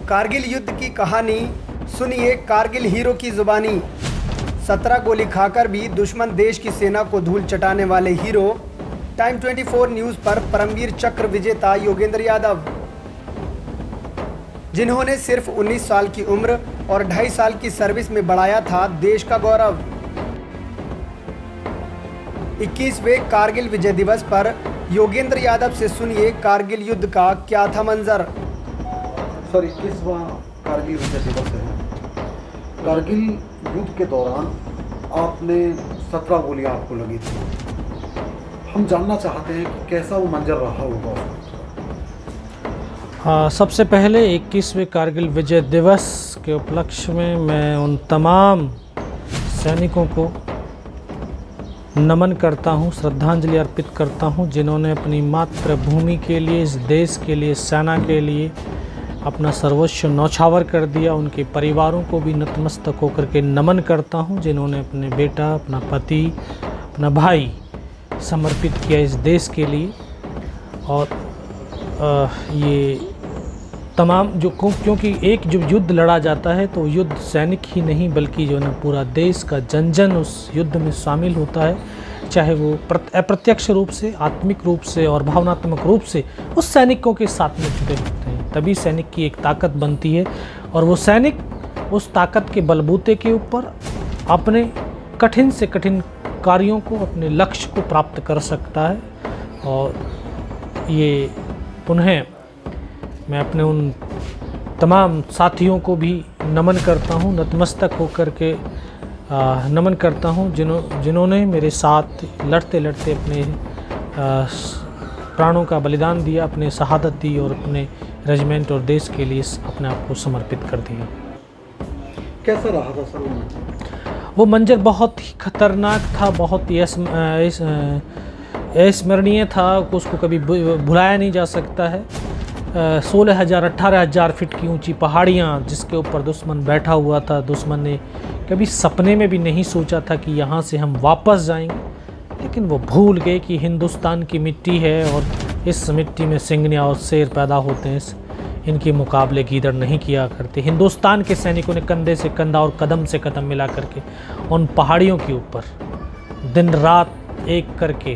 कारगिल युद्ध की कहानी सुनिए कारगिल हीरो की जुबानी। 17 गोली खाकर भी दुश्मन देश की सेना को धूल चटाने वाले हीरो। टाइम 24 न्यूज़ पर परमवीर चक्र विजेता योगेंद्र यादव, जिन्होंने सिर्फ 19 साल की उम्र और 2.5 साल की सर्विस में बढ़ाया था देश का गौरव। 21वें कारगिल विजय दिवस पर योगेंद्र यादव से सुनिए कारगिल युद्ध का क्या था मंजर। सर, 21वां कारगिल विजय दिवस है। कारगिल युद्ध के दौरान आपने 17 गोलियां आपको लगी थी। हम जानना चाहते हैं कि कैसा वो मंजर रहा होगा। सबसे पहले 21वें कारगिल विजय दिवस के उपलक्ष्य में मैं उन तमाम सैनिकों को नमन करता हूं, श्रद्धांजलि अर्पित करता हूं, जिन्होंने अपनी मातृभूमि के लिए, इस देश के लिए, सेना के लिए अपना सर्वोच्च न्यौछावर कर दिया। उनके परिवारों को भी नतमस्तक होकर के नमन करता हूं, जिन्होंने अपने बेटा, अपना पति, अपना भाई समर्पित किया इस देश के लिए। और ये तमाम जो क्योंकि एक जो युद्ध लड़ा जाता है तो युद्ध सैनिक ही नहीं बल्कि जो है ना पूरा देश का जन जन उस युद्ध में शामिल होता है, चाहे वो अप्रत्यक्ष रूप से, आत्मिक रूप से और भावनात्मक रूप से उस सैनिकों के साथ में जुड़े होते हैं। तभी सैनिक की एक ताकत बनती है और वो सैनिक उस ताकत के बलबूते के ऊपर अपने कठिन से कठिन कार्यों को, अपने लक्ष्य को प्राप्त कर सकता है। और ये उन्हें मैं अपने उन तमाम साथियों को भी नमन करता हूँ, नतमस्तक होकर के नमन करता हूँ, जिन्होंने मेरे साथ लड़ते लड़ते अपने प्राणों का बलिदान दिया, अपने शहादत दी और अपने रेजिमेंट और देश के लिए अपने आप को समर्पित कर दिया। कैसा रहा था सर वो मंजर? बहुत ही खतरनाक था, बहुत ही अस्मरणीय था, उसको कभी भुलाया नहीं जा सकता है। 16,000-18,000 फीट की ऊंची पहाड़ियाँ जिसके ऊपर दुश्मन बैठा हुआ था। दुश्मन ने कभी सपने में भी नहीं सोचा था कि यहाँ से हम वापस जाएंगे, लेकिन वो भूल गए कि हिंदुस्तान की मिट्टी है और इस मिट्टी में सिंगनिया और शेर पैदा होते हैं। इनके मुकाबले गीदड़ नहीं किया करते। हिंदुस्तान के सैनिकों ने कंधे से कंधा और कदम से कदम मिला करके उन पहाड़ियों के ऊपर दिन रात एक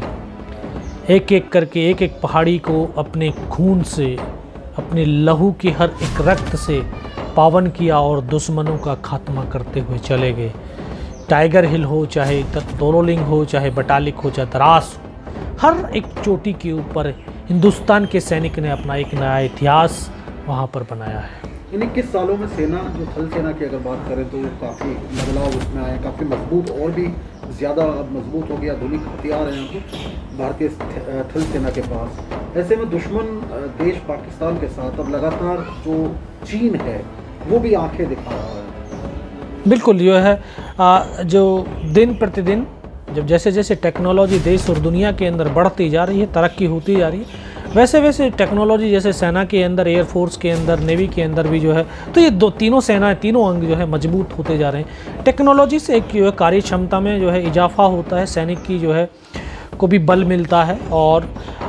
एक पहाड़ी को अपने खून से, अपने लहू के हर एक रक्त से पावन किया और दुश्मनों का खात्मा करते हुए चले गए। टाइगर हिल हो, चाहे दोरोलिंग हो, चाहे बटालिक हो, चाहे द्रास हो, हर एक चोटी के ऊपर हिंदुस्तान के सैनिक ने अपना एक नया इतिहास वहाँ पर बनाया है। इन 21 सालों में सेना, जो थल सेना की अगर बात करें तो काफ़ी बदलाव उसमें आए, काफ़ी मजबूत और भी ज़्यादा मजबूत हो गया। आधुनिक हथियार हैं यहाँ पर भारतीय थल सेना के पास। ऐसे में दुश्मन देश पाकिस्तान के साथ अब लगातार जो चीन है वो भी आंखें दिखा रहा है। बिल्कुल, ये है जो दिन प्रतिदिन जब जैसे जैसे टेक्नोलॉजी देश और दुनिया के अंदर बढ़ती जा रही है, तरक्की होती जा रही है, वैसे वैसे टेक्नोलॉजी जैसे सेना के अंदर, एयरफोर्स के अंदर, नेवी के अंदर भी जो है, तो ये तीनों सेनाएं, तीनों अंग जो है मजबूत होते जा रहे हैं। टेक्नोलॉजी से एक जो है कार्य क्षमता में जो है इजाफा होता है, सैनिक की जो है को भी बल मिलता है। और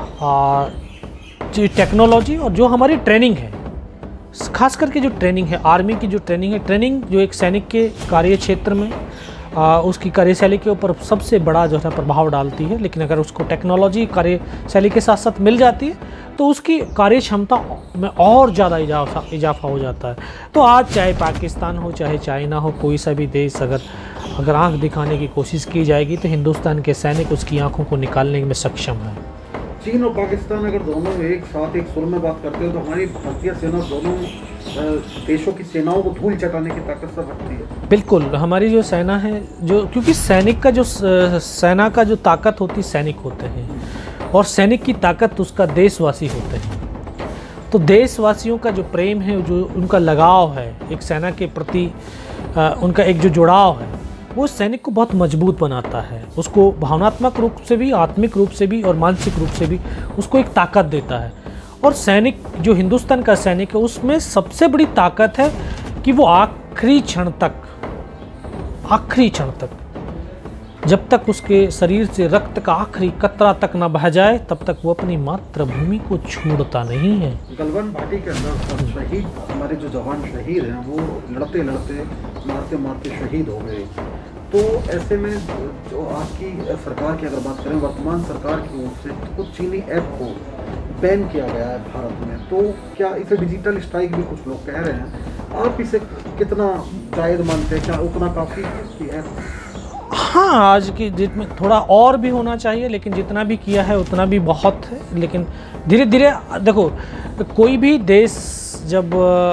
टेक्नोलॉजी और जो हमारी ट्रेनिंग है, खास करके जो ट्रेनिंग है, आर्मी की जो ट्रेनिंग है, ट्रेनिंग जो एक सैनिक के कार्य क्षेत्र में उसकी कार्यशैली के ऊपर सबसे बड़ा जो है प्रभाव डालती है। लेकिन अगर उसको टेक्नोलॉजी कार्यशैली के साथ साथ मिल जाती है तो उसकी कार्य क्षमता में और ज़्यादा इजाफा हो जाता है। तो आज चाहे पाकिस्तान हो, चाहे चाइना हो, कोई सा भी देश अगर आंख दिखाने की कोशिश की जाएगी तो हिंदुस्तान के सैनिक उसकी आंखों को निकालने में सक्षम है। चीन और पाकिस्तान अगर दोनों एक साथ एक सुर में बात करते हो तो हमारी भारतीय सेना दोनों देशों की सेनाओं को धूल चटाने की ताकत सब रखती है। बिल्कुल, हमारी जो सेना है, जो क्योंकि सैनिक का जो सेना का जो ताकत होती, सैनिक होते हैं, और सैनिक की ताकत उसका देशवासी होते हैं। तो देशवासियों का जो प्रेम है, जो उनका लगाव है एक सेना के प्रति, उनका एक जो जुड़ाव है, वो सैनिक को बहुत मजबूत बनाता है। उसको भावनात्मक रूप से भी, आत्मिक रूप से भी और मानसिक रूप से भी उसको एक ताकत देता है। और सैनिक, जो हिंदुस्तान का सैनिक है, उसमें सबसे बड़ी ताकत है कि वो आखिरी क्षण तक जब तक उसके शरीर से रक्त का आखिरी कतरा तक न बह जाए तब तक वो अपनी मातृभूमि को छोड़ता नहीं है। गलवान घाटी के अंदर शहीद हमारे जो जवान शहीद हैं वो लड़ते लड़ते मारते मारते शहीद हो गए। तो ऐसे में जो आज की सरकार की अगर बात करें, वर्तमान सरकार की ओर से कुछ चीनी ऐप को बैन किया गया है भारत में, तो क्या इसे डिजिटल स्ट्राइक भी कुछ लोग कह रहे हैं, आप इसे कितना जायज़ मानते हैं? क्या उतना काफ़ी है? हाँ, आज की डेट में थोड़ा और भी होना चाहिए, लेकिन जितना भी किया है उतना भी बहुत है। लेकिन धीरे धीरे देखो, कोई भी देश जब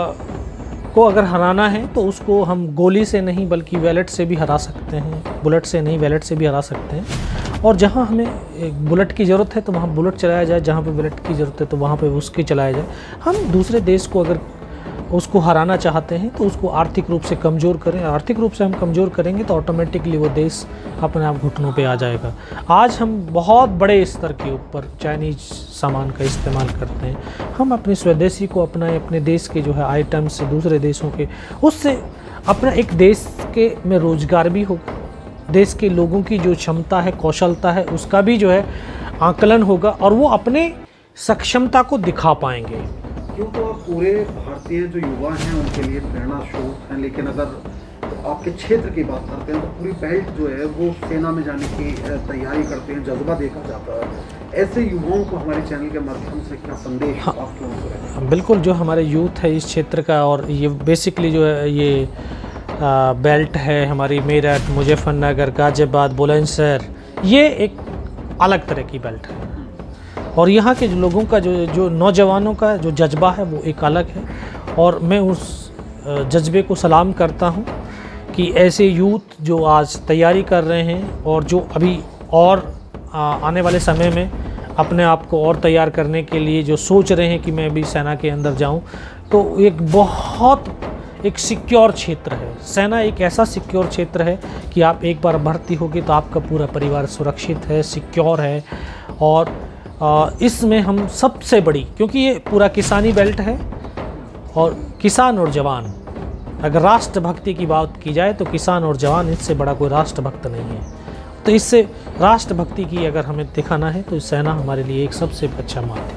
को अगर हराना है तो उसको हम गोली से नहीं बल्कि वैलेट से भी हरा सकते हैं, बुलेट से नहीं वैलेट से भी हरा सकते हैं। और जहाँ हमें एक बुलेट की ज़रूरत है तो वहाँ बुलेट चलाया जाए, जहाँ पे वैलेट की ज़रूरत है तो वहाँ पे उसकी चलाया जाए। हम दूसरे देश को अगर उसको हराना चाहते हैं तो उसको आर्थिक रूप से कमज़ोर करें। आर्थिक रूप से हम कमज़ोर करेंगे तो ऑटोमेटिकली वो देश अपने आप घुटनों पे आ जाएगा। आज हम बहुत बड़े स्तर के ऊपर चाइनीज़ सामान का इस्तेमाल करते हैं। हम अपने स्वदेशी को अपनाएं, अपने देश के जो है आइटम्स से दूसरे देशों के, उससे अपना एक देश के में रोज़गार भी होगा, देश के लोगों की जो क्षमता है, कौशलता है, उसका भी जो है आकलन होगा और वो अपने सक्षमता को दिखा पाएंगे। क्यों तो आप पूरे भारतीय जो युवा हैं उनके लिए प्रेरणा स्रोत हैं, लेकिन अगर आपके क्षेत्र की बात करते हैं तो पूरी बेल्ट जो है वो सेना में जाने की तैयारी करते हैं, जज्बा देखा जाता है। ऐसे युवाओं को हमारे चैनल के माध्यम से क्या संदेश आपके ओर से? बिल्कुल, जो हमारे यूथ है इस क्षेत्र का, और ये बेसिकली जो है ये बेल्ट है हमारी मेरठ, मुजफ्फरनगर, गाजियाबाद, बुलंदशहर, ये एक अलग तरह की बेल्ट है। और यहाँ के लोगों का जो नौजवानों का जो जज्बा है वो एक अलग है। और मैं उस जज्बे को सलाम करता हूँ कि ऐसे यूथ जो आज तैयारी कर रहे हैं और जो अभी और आने वाले समय में अपने आप को और तैयार करने के लिए जो सोच रहे हैं कि मैं भी सेना के अंदर जाऊँ, तो एक बहुत एक सिक्योर क्षेत्र है। सेना एक ऐसा सिक्योर क्षेत्र है कि आप एक बार भर्ती होगी तो आपका पूरा परिवार सुरक्षित है, सिक्योर है। और इसमें हम सबसे बड़ी, क्योंकि ये पूरा किसानी बेल्ट है, और किसान और जवान, अगर राष्ट्रभक्ति की बात की जाए तो किसान और जवान, इससे बड़ा कोई राष्ट्रभक्त नहीं है। तो इससे राष्ट्रभक्ति की अगर हमें दिखाना है तो सेना हमारे लिए एक सबसे अच्छा माध्यम।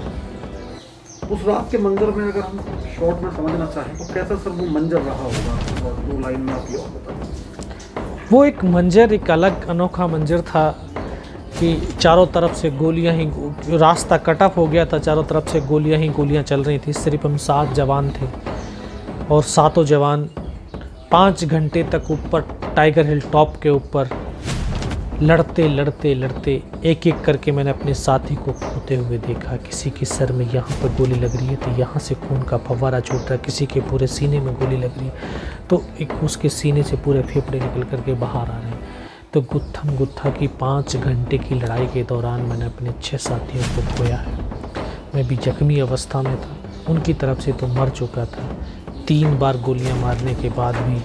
उस रात के मंजर में अगर हम शॉर्ट में समझना चाहें तो कैसा सर वो मंजर रहा होगा, और 2 लाइन में आप ये और बताएं। वो एक मंजर, एक अलग अनोखा मंजर था कि चारों तरफ से गोलियां ही, रास्ता कट ऑफ हो गया था, चारों तरफ से गोलियां ही गोलियां चल रही थी। सिर्फ हम 7 जवान थे और 7 जवान 5 घंटे तक ऊपर टाइगर हिल टॉप के ऊपर लड़ते लड़ते लड़ते एक एक करके मैंने अपने साथी को खोते हुए देखा। किसी के सर में यहाँ पर गोली लग रही है तो यहाँ से खून का फव्वारा छूट रहा है, किसी के पूरे सीने में गोली लग रही है तो एक उसके सीने से पूरे फेफड़े निकल करके बाहर आ रहे हैं। तो गुत्थम गुत्था की 5 घंटे की लड़ाई के दौरान मैंने अपने 6 साथियों को खोया है। मैं भी जख्मी अवस्था में था, उनकी तरफ से तो मर चुका था। 3 बार गोलियां मारने के बाद भी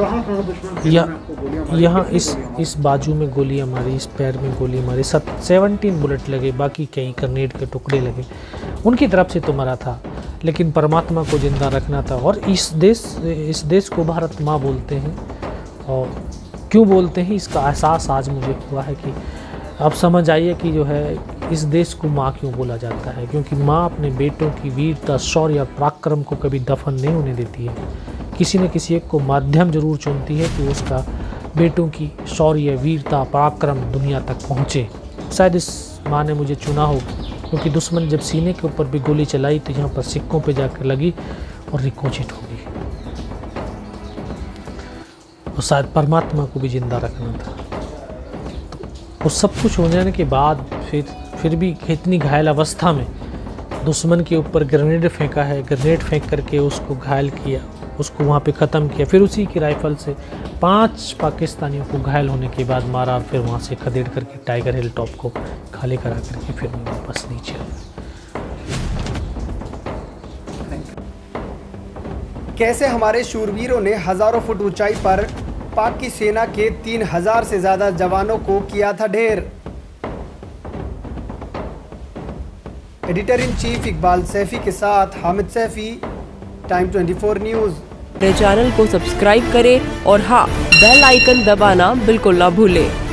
यहाँ इस बाजू में गोलियां मारी, इस पैर में गोली मारी, 17 बुलेट लगे, बाकी कई ग्रेनेड के टुकड़े लगे। उनकी तरफ से तो मरा था, लेकिन परमात्मा को जिंदा रखना था। और इस देश को भारत माँ बोलते हैं। और क्यों बोलते हैं इसका एहसास आज मुझे हुआ है कि अब समझ आइए कि जो है इस देश को माँ क्यों बोला जाता है, क्योंकि माँ अपने बेटों की वीरता, शौर्य और पराक्रम को कभी दफन नहीं होने देती है। किसी न किसी एक को माध्यम जरूर चुनती है कि उसका बेटों की शौर्य, वीरता, पराक्रम दुनिया तक पहुँचे। शायद इस माँ ने मुझे चुना हो, क्योंकि दुश्मन जब सीने के ऊपर भी गोली चलाई तो यहाँ पर सिक्कों पे जाकर लगी और रिकोचित हो गई। तो शायद परमात्मा को भी जिंदा रखना था। तो वो सब कुछ हो जाने के बाद फिर भी इतनी घायल अवस्था में दुश्मन के ऊपर ग्रेनेड फेंका है, ग्रेनेड फेंक करके उसको घायल किया, उसको वहाँ पे ख़त्म किया। फिर उसी की राइफल से 5 पाकिस्तानियों को घायल होने के बाद मारा, और फिर वहाँ से खदेड़ करके टाइगर हिल टॉप को खाली करा करके फिर मैं वापस नीचे आया। कैसे हमारे शूरवीरों ने हज़ारों फुट ऊंचाई पर पाक की सेना के 3000 से ज़्यादा जवानों को किया था ढेर। Editor in chief Iqbal Saifi के साथ हामिद सैफी, टाइम 24 न्यूज़। मेरे चैनल को सब्सक्राइब करें और हाँ, बेल आइकन दबाना बिल्कुल ना भूलें।